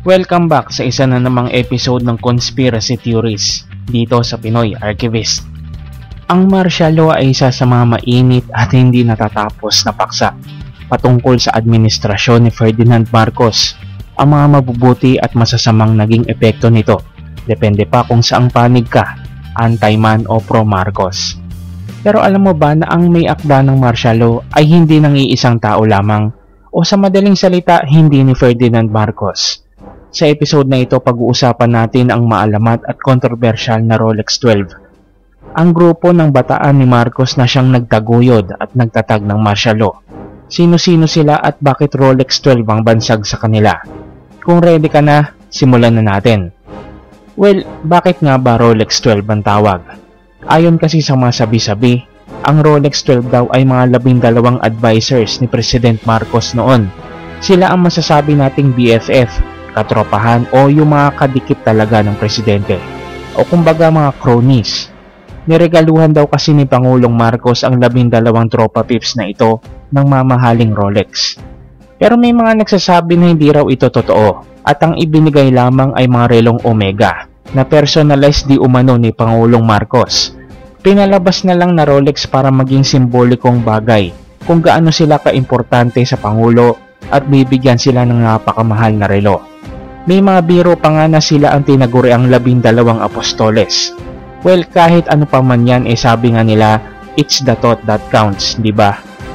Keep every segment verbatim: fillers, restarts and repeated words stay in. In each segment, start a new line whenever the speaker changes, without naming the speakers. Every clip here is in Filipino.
Welcome back sa isa na namang episode ng Conspiracy Theories dito sa Pinoy Archivist. Ang martial law ay isa sa mga mainit at hindi natatapos na paksa patungkol sa administrasyon ni Ferdinand Marcos. Ang mga mabubuti at masasamang naging epekto nito, depende pa kung saang panig ka, anti-man o pro-Marcos. Pero alam mo ba na ang may akda ng martial law ay hindi ng iisang tao lamang o sa madaling salita hindi ni Ferdinand Marcos? Sa episode na ito, pag-uusapan natin ang maalamat at kontrobersyal na Rolex twelve. Ang grupo ng bataan ni Marcos na siyang nagtaguyod at nagtatag ng martial law. Sino-sino sila at bakit Rolex twelve ang bansag sa kanila? Kung ready ka na, simulan na natin. Well, bakit nga ba Rolex twelve ang tawag? Ayon kasi sa mga sabi-sabi, ang Rolex twelve daw ay mga labing dalawang advisors ni President Marcos noon. Sila ang masasabi nating B F F, katropahan o yung mga kadikit talaga ng presidente o kumbaga mga cronies. Niregaluhan daw kasi ni Pangulong Marcos ang labing dalawang tropa pips na ito ng mamahaling Rolex. Pero may mga nagsasabi na hindi raw ito totoo at ang ibinigay lamang ay mga relong Omega na personalized di umano ni Pangulong Marcos. Pinalabas na lang na Rolex para maging simbolikong bagay kung gaano sila kaimportante sa Pangulo at bibigyan sila ng napakamahal na relo. May mga biro pa nga na sila ang tinaguri ang labing dalawang apostoles. Well, kahit ano pa man yan, eh sabi nga nila, it's the thought that counts, di ba?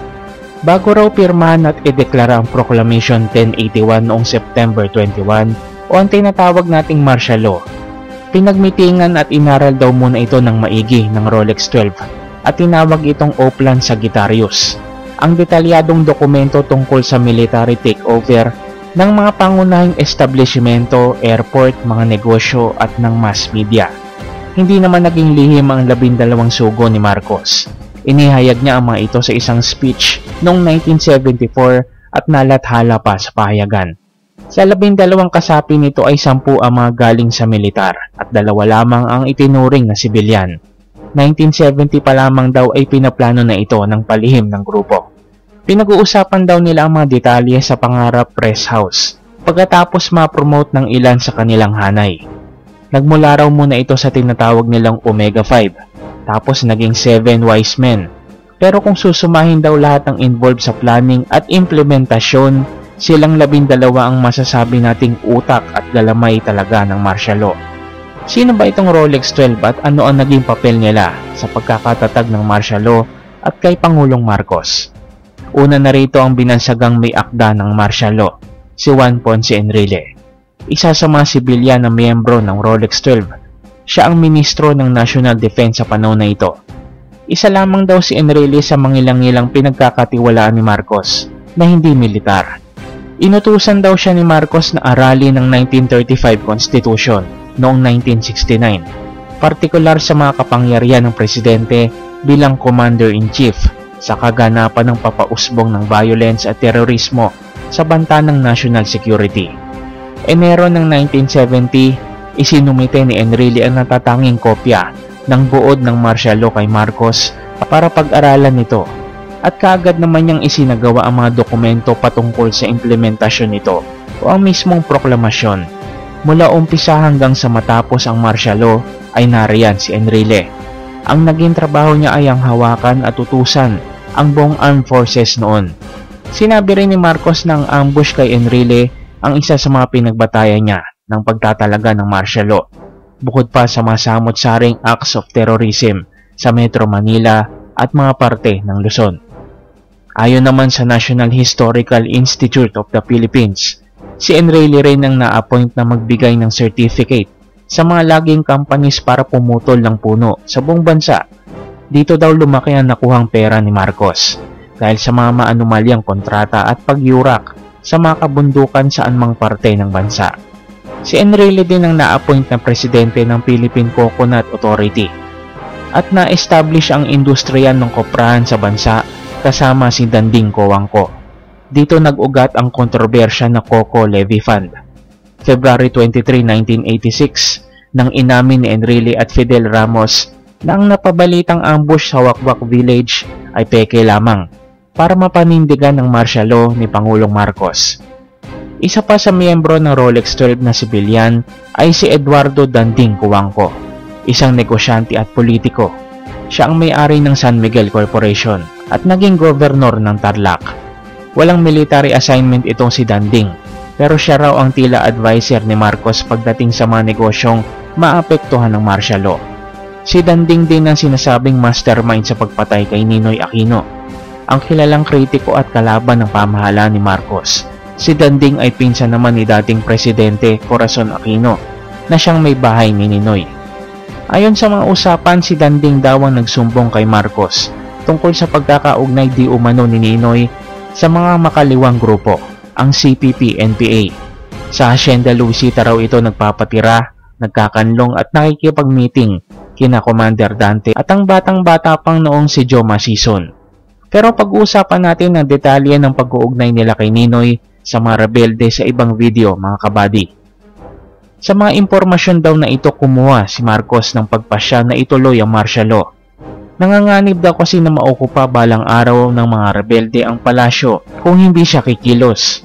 Bago raw pirmahan at ideklara ang Proclamation ten eighty-one noong September twenty-first o ang tinatawag nating martial law, pinagmitingan at inaral daw muna ito ng maigi ng Rolex twelve at tinawag itong Oplan Sagittarius, ang detalyadong dokumento tungkol sa military takeover ng mga pangunahing establishmento, airport, mga negosyo at ng mass media. Hindi naman naging lihim ang labindalawang sugo ni Marcos. Inihayag niya ang mga ito sa isang speech noong nineteen seventy-four at nalathala pa sa pahayagan. Sa labindalawang kasapi nito ay sampu ang mga galing sa militar at dalawa lamang ang itinuring na sibilyan. nineteen seventy pa lamang daw ay pinaplano na ito ng palihim ng grupo. Pinag-uusapan daw nila ang mga detalye sa pangarap press house pagkatapos ma-promote ng ilan sa kanilang hanay. Nagmula raw muna ito sa tinatawag nilang Omega five, tapos naging seven wise men. Pero kung susumahin daw lahat ng involved sa planning at implementasyon, silang labindalawa ang masasabi nating utak at galamay talaga ng martial law. Sino ba itong Rolex twelve at ano ang naging papel nila sa pagkakatatag ng martial law at kay Pangulong Marcos? Una na rito ang binansagang may akda ng martial law, si Juan Ponce Enrile. Isa sa mga sibilyan na miyembro ng Rolex twelve. Siya ang ministro ng National Defense sa panahon na ito. Isa lamang daw si Enrile sa mangilang-ilang pinagkakatiwalaan ni Marcos na hindi militar. Inutusan daw siya ni Marcos na aralin ng nineteen thirty-five Constitution noong nineteen sixty-nine, partikular sa mga kapangyarihan ng presidente bilang Commander-in-Chief sa kaganapan ng papausbong ng violence at terorismo sa banta ng national security. Enero ng nineteen seventy, isinumite ni Enrile ang natatanging kopya ng buod ng martial law kay Marcos para pag-aralan nito at kaagad naman niyang isinagawa ang mga dokumento patungkol sa implementasyon nito o ang mismong proklamasyon. Mula umpisa hanggang sa matapos ang martial law ay nariyan si Enrile. Ang naging trabaho niya ay ang hawakan at utusan ang buong armed forces noon. Sinabi rin ni Marcos na ang ambush kay Enrile ang isa sa mga pinagbatayan niya ng pagtatalaga ng martial law, bukod pa sa mga samot-saring acts of terrorism sa Metro Manila at mga parte ng Luzon. Ayon naman sa National Historical Institute of the Philippines, si Enrile rin ang na-appoint na magbigay ng certificate sa mga laging companies para pumutol ng puno sa buong bansa. Dito daw lumaki ang nakuhang pera ni Marcos dahil sa mga maanumalyang kontrata at pagyurak sa mga kabundukan sa anumang parte ng bansa. Si Enrile din ang na-appoint na presidente ng Philippine Coconut Authority at na-establish ang industriya ng koprahan sa bansa kasama si Danding Coangco. Dito nag-ugat ang kontrobersya na Coco Levy Fund. February twenty-third, nineteen eighty-six, nang inamin ni Enrile at Fidel Ramos na ang napabalitang ambush sa Wakwak Village ay peke lamang para mapanindigan ng martial law ni Pangulong Marcos. Isa pa sa miyembro ng Rolex twelve na sibilyan ay si Eduardo Danding Cuangco, isang negosyante at politiko. Siya ang may-ari ng San Miguel Corporation at naging gobernador ng Tarlac. Walang military assignment itong si Danding, pero siya raw ang tila advisor ni Marcos pagdating sa mga negosyong maapektuhan ng martial law. Si Danding din ang sinasabing mastermind sa pagpatay kay Ninoy Aquino, ang kilalang kritiko at kalaban ng pamahalaan ni Marcos. Si Danding ay pinsan naman ni dating Presidente Corazon Aquino na siyang may bahay ni Ninoy. Ayon sa mga usapan, si Danding daw ang nagsumbong kay Marcos tungkol sa pagkakaugnay di umano ni Ninoy sa mga makaliwang grupo, ang C P P N P A. Sa Hacienda Luisita raw ito nagpapatira, nagkakanlong at nakikipag-meeting kina Commander Dante at ang batang-bata pang noong si Joe Masison. Pero pag-uusapan natin ang detalye ng pag-uugnay nila kay Ninoy sa mga rebelde sa ibang video, mga kabady. Sa mga impormasyon daw na ito, kumuha si Marcos ng pagpasya na ituloy ang martial law. Nanganganib daw kasi na maukupa balang araw ng mga rebelde ang palasyo kung hindi siya kikilos.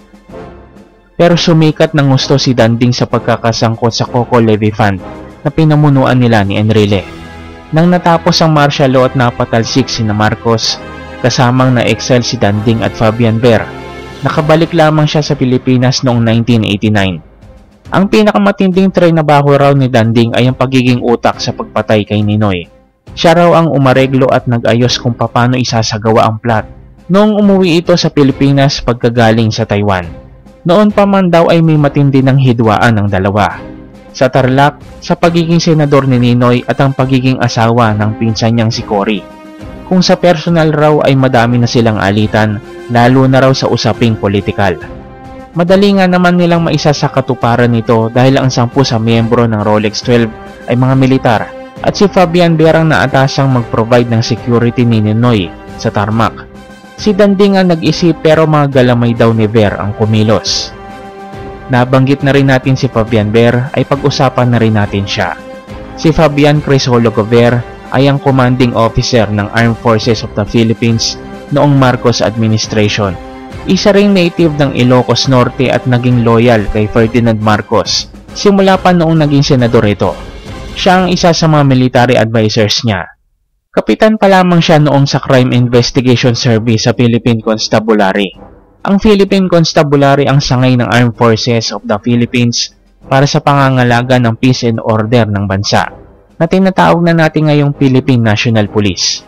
Pero sumikat ng gusto si Danding sa pagkakasangkot sa Coco Levy Fund na pinamunuan nila ni Enrile. Nang natapos ang martial law at napatalsik si Marcos, kasamang na-exile si Danding at Fabian Ver, nakabalik lamang siya sa Pilipinas noong nineteen eighty-nine. Ang pinakamatinding trabaho raw ni Danding ay ang pagiging utak sa pagpatay kay Ninoy. Siya raw ang umareglo at nag-ayos kung paano isasagawa ang plot noong umuwi ito sa Pilipinas pagkagaling sa Taiwan. Noon pa man daw ay may matindi ng hidwaan ng dalawa. Sa Tarlac, sa pagiging senador ni Ninoy at ang pagiging asawa ng pinsan niyang si Cory. Kung sa personal raw ay madami na silang alitan, lalo na raw sa usaping politikal. Madali nga naman nilang maisa sa katuparan nito dahil ang sampu sa miyembro ng Rolex twelve ay mga militar at si Fabian Berang na atasang mag-provide ng security ni Ninoy sa tarmac. Si Danding ang nag-isip pero mga galamay daw ni Ver ang kumilos. Nabanggit na rin natin si Fabian Ver ay pag-usapan na rin natin siya. Si Fabian Crisologo Ver ay ang commanding officer ng Armed Forces of the Philippines noong Marcos administration. Isa ring native ng Ilocos Norte at naging loyal kay Ferdinand Marcos simula pa noong naging senador ito. Siya ang isa sa mga military advisors niya. Kapitan pa lamang siya noong sa Crime Investigation Service sa Philippine Constabulary. Ang Philippine Constabulary ang sangay ng Armed Forces of the Philippines para sa pangangalaga ng peace and order ng bansa, na tinatawag na natin ngayong Philippine National Police.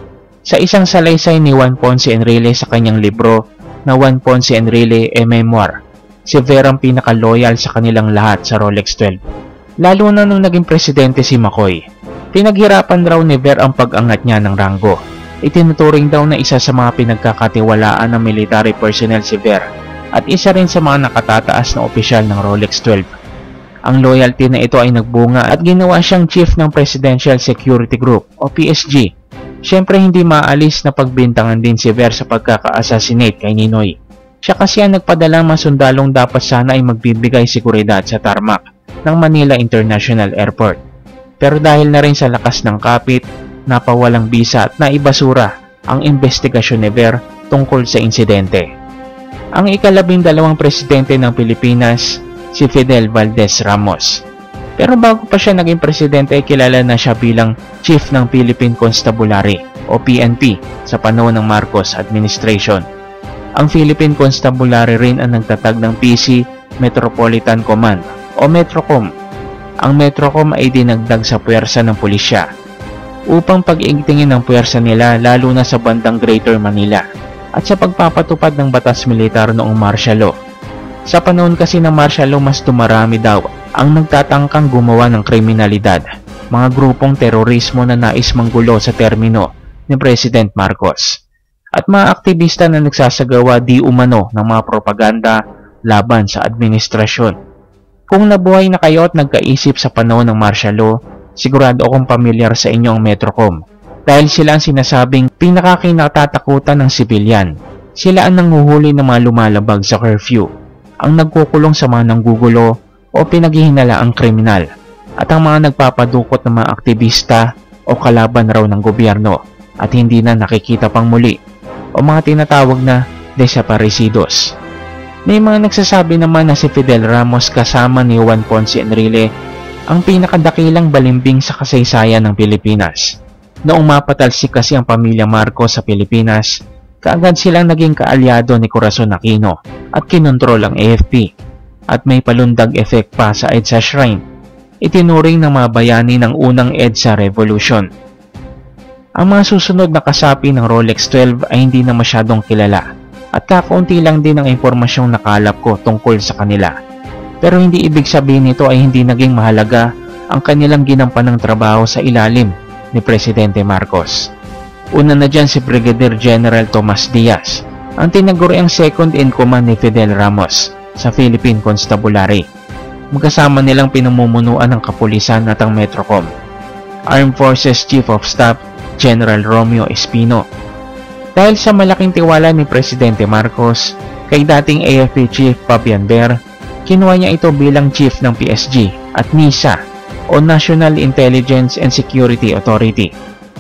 Sa isang salaysay ni Juan Ponce Enrile sa kanyang libro na Juan Ponce Enrile A Memoir, si Ver ang pinaka-loyal sa kanilang lahat sa Rolex twelve. Lalo na nung naging presidente si McCoy. Pinaghirapan raw ni Ver ang pag-angat niya ng ranggo. Itinuturing daw na isa sa mga pinagkakatiwalaan ng military personnel si Ver at isa rin sa mga nakatataas na opisyal ng Rolex twelve. Ang loyalty na ito ay nagbunga at ginawa siyang chief ng Presidential Security Group o P S G. Siyempre hindi maalis na pagbintangan din si Ver sa pagkaka-assassinate kay Ninoy. Siya kasi ang nagpadalang mga sundalong dapat sana ay magbibigay seguridad sa tarmac ng Manila International Airport. Pero dahil na rin sa lakas ng kapit, napawalang bisa at naibasura ang investigasyon ni Ver tungkol sa insidente. Ang ikalabing dalawang presidente ng Pilipinas, si Fidel Valdez Ramos. Pero bago pa siya naging presidente ay kilala na siya bilang Chief ng Philippine Constabulary o P N P sa panahon ng Marcos administration. Ang Philippine Constabulary rin ang nagtatag ng P C Metropolitan Command o Metrocom. Ang Metrocom ay dinagdag sa puwersa ng pulisya upang pag-iigtingin ang puwersa nila lalo na sa bandang Greater Manila at sa pagpapatupad ng batas militar noong martial law. Sa panahon kasi ng martial law, mas dumarami daw ang nagtatangkang gumawa ng kriminalidad, mga grupong terorismo na nais manggulo sa termino ni President Marcos, at mga aktivista na nagsasagawa di umano ng mga propaganda laban sa administrasyon. Kung nabuhay na kayo at nagkaisip sa panahon ng martial law, sigurado akong pamilyar sa inyo ang Metrocom dahil sila ang sinasabing pinakakinatatakutan ng sibilyan. Sila ang nanguhuli ng mga lumalabag sa curfew, ang nagkukulong sa mga nanggugulo o pinaghihinala ang kriminal, at ang mga nagpapadukot ng mga aktivista o kalaban raw ng gobyerno at hindi na nakikita pang muli o mga tinatawag na desaparecidos. May mga nagsasabi naman na si Fidel Ramos kasama ni Juan Ponce Enrile ang pinakadakilang balimbing sa kasaysayan ng Pilipinas. Noong mapatalsik kasi ang pamilya Marcos sa Pilipinas, kaagad silang naging kaalyado ni Corazon Aquino at kinontrol ang A F P at may palundag effect pa sa EDSA Shrine. Itinuring ng mga bayani ng unang EDSA Revolution. Ang mga susunod na kasapi ng Rolex twelve ay hindi na masyadong kilala at kakaunti lang din ang impormasyong nakalap ko tungkol sa kanila. Pero hindi ibig sabihin nito ay hindi naging mahalaga ang kanilang ginampanang trabaho sa ilalim ni Presidente Marcos. Una na dyan si Brigadier General Tomas Diaz, ang tinaguriang second in command ni Fidel Ramos sa Philippine Constabulary. Magkasama nilang pinamumunuan ng kapulisan at ang Metrocom. Armed Forces Chief of Staff General Romeo Espino. Dahil sa malaking tiwala ni Presidente Marcos kay dating A F P Chief Fabian Ver, kinuha niya ito bilang Chief ng P S G at NISA o National Intelligence and Security Authority.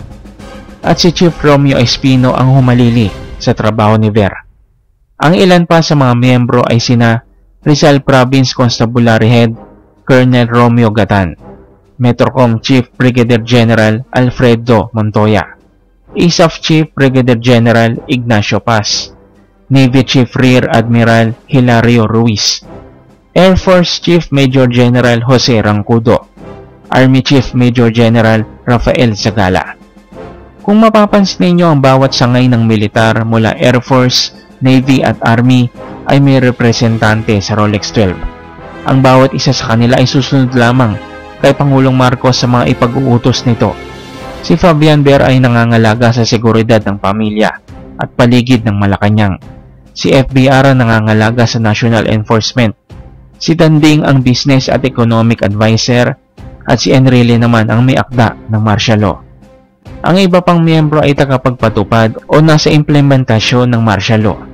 At si Chief Romeo Espino ang humalili sa trabaho ni Ver. Ang ilan pa sa mga miyembro ay sina Rizal Province Constabulary Head Colonel Romeo Gatan, Metrocom Chief Brigadier General Alfredo Montoya, I S A F Chief Brigadier General Ignacio Paz, Navy Chief Rear Admiral Hilario Ruiz, Air Force Chief Major General Jose Rancudo, Army Chief Major General Rafael Zagala. Kung mapapansin ninyo ang bawat sangay ng militar mula Air Force, Navy at Army ay may representante sa Rolex twelve. Ang bawat isa sa kanila ay susunod lamang kay Pangulong Marcos sa mga ipag-uutos nito. Si Fabian Ver ay nangangalaga sa seguridad ng pamilya at paligid ng Malacanang. Si F B R ang nangangalaga sa National Enforcement. Si Danding ang Business at Economic Advisor at si Enrile naman ang may akda ng martial law. Ang iba pang miyembro ay tagapagpatupad o nasa implementasyon ng martial law.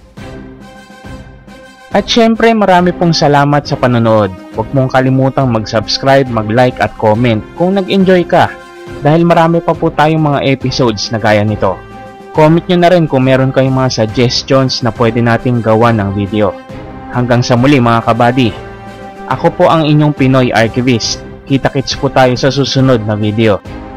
At syempre marami pong salamat sa panonood. Huwag mong kalimutang mag-subscribe, mag-like at comment kung nag-enjoy ka dahil marami pa po tayong mga episodes na gaya nito. Comment nyo na rin kung meron kayong mga suggestions na pwede nating gawa ng video. Hanggang sa muli mga kabady. Ako po ang inyong Pinoy Archivist. Kita-kits po tayo sa susunod na video.